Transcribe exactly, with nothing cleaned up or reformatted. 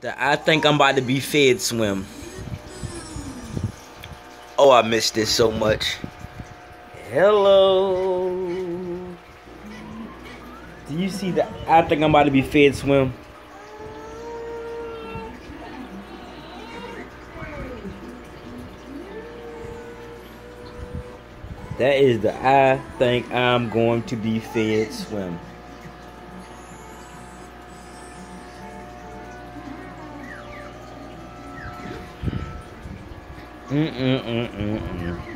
The I think I'm about to be fed swim. Oh, I missed this so much. Hello. Do you see the I think I'm about to be fed swim? That is the I think I'm going to be fed swim. Mm-mm-mm-mm-mm.